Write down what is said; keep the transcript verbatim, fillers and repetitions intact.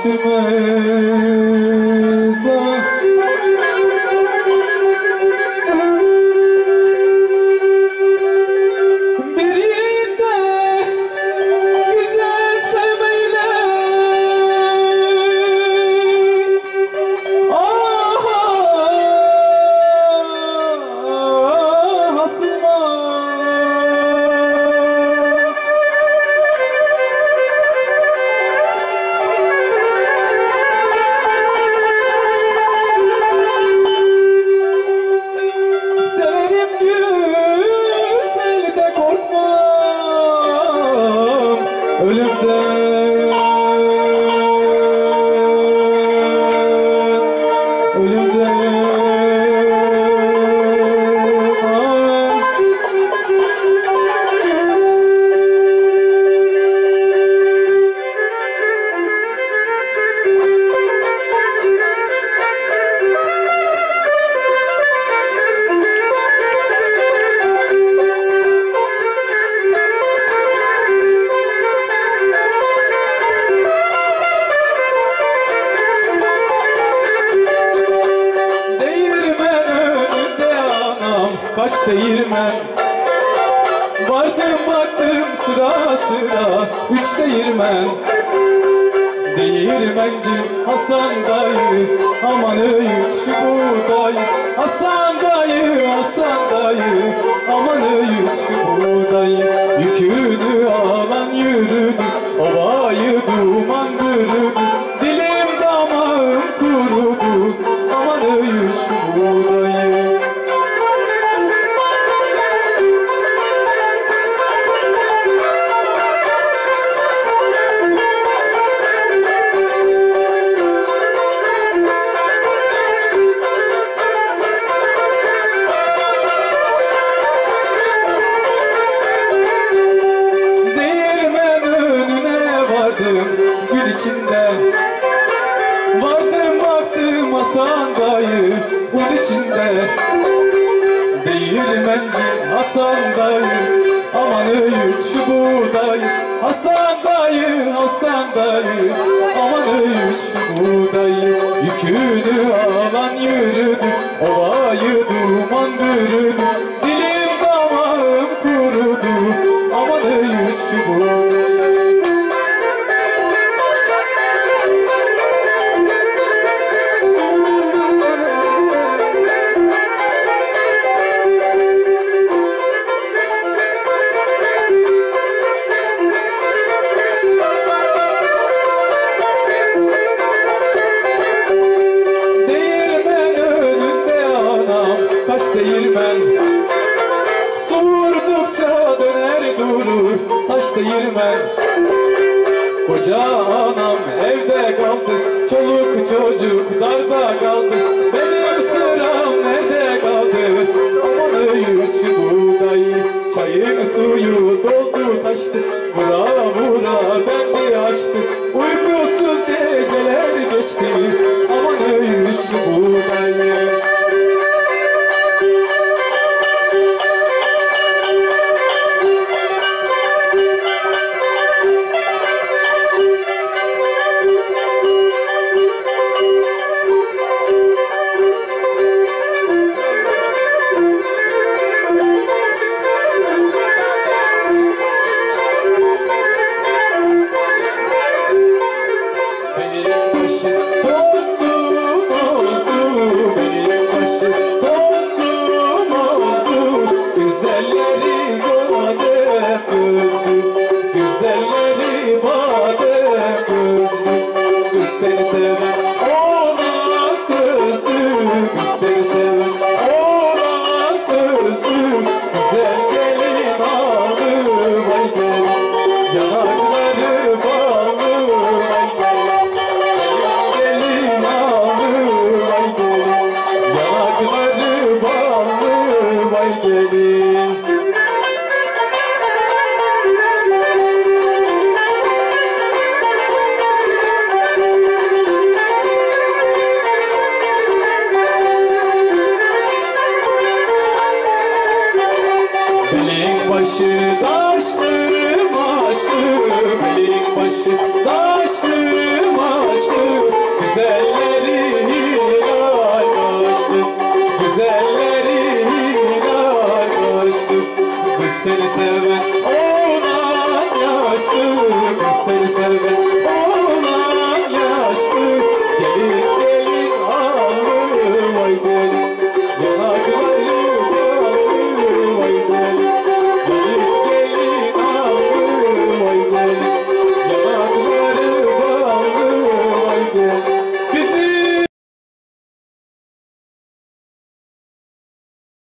sürmez ah. Kaç değirmen vardım baktım sıra sıra üç değirmen. Değirmenci Hasan dayı aman öğüt şu buğdayı. Hasan dayı Hasan dayı aman öğüt şu buğdayı. Yükünü alan yürüdü ovayı duman bürüdü. Dilim damağım kurudu aman öğüt şu buğdayı. Gül içinde vardım baktım Hasan dayı un içinde. Değirmenci Hasan dayı aman öğüt şu buğdayı. Hasan dayı Hasan dayı aman öğüt şu buğdayı. Yükünü alan yürüdü ovayı duman bürüdü. Dilim damağım kurudu aman öğüt şu buğdayı. Kaç değirmen soğurdukça döner durur taş değirmen. Koca anam evde kaldı çoluk çocuk darda kaldı. Benim sıram nerede kaldı aman öğüt şu buğdayı. Çayın suyu doldu taştı vura vura bendi açtı. Uykusuz geceler geçti aman öğüt şu buğdayı. Seni sevdim ona sözdüm, seni sevdim ona sözdüm. Güzel gelin ağlı vay gelin, yanakları bağlı vay gelin. Gelin ağlı vay gelin, yanakları bağlı vay gelin. Başı taşlı maşlı, belin başı taşlı maşlı. seni seven